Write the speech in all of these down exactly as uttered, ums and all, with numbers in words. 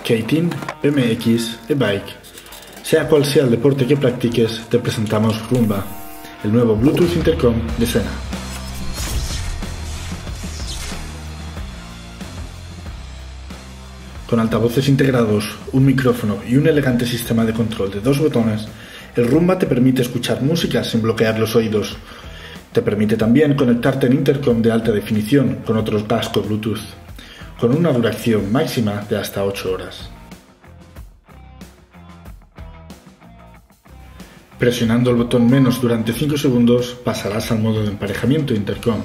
skating, B M X e bike. Sea cual sea el deporte que practiques, te presentamos Rumba, el nuevo Bluetooth Intercom de Sena. Con altavoces integrados, un micrófono y un elegante sistema de control de dos botones, el Rumba te permite escuchar música sin bloquear los oídos. Te permite también conectarte en intercom de alta definición con otros cascos Bluetooth, con una duración máxima de hasta ocho horas. Presionando el botón menos durante cinco segundos pasarás al modo de emparejamiento intercom.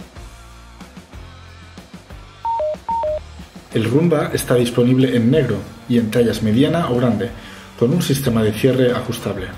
El Rumba está disponible en negro y en tallas mediana o grande, con un sistema de cierre ajustable.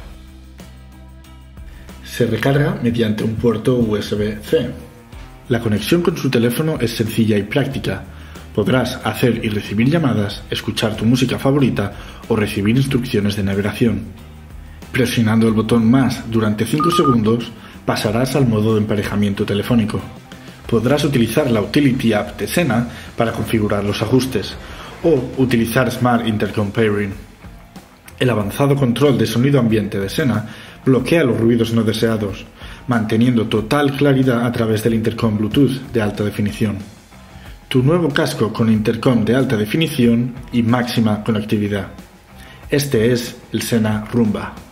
Se recarga mediante un puerto U S B C. La conexión con su teléfono es sencilla y práctica. Podrás hacer y recibir llamadas, escuchar tu música favorita o recibir instrucciones de navegación. Presionando el botón más durante cinco segundos pasarás al modo de emparejamiento telefónico. Podrás utilizar la Utility App de Sena para configurar los ajustes o utilizar Smart Intercom Pairing. El avanzado control de sonido ambiente de Sena bloquea los ruidos no deseados, manteniendo total claridad a través del intercom Bluetooth de alta definición. Tu nuevo casco con intercom de alta definición y máxima conectividad. Este es el Sena Rumba.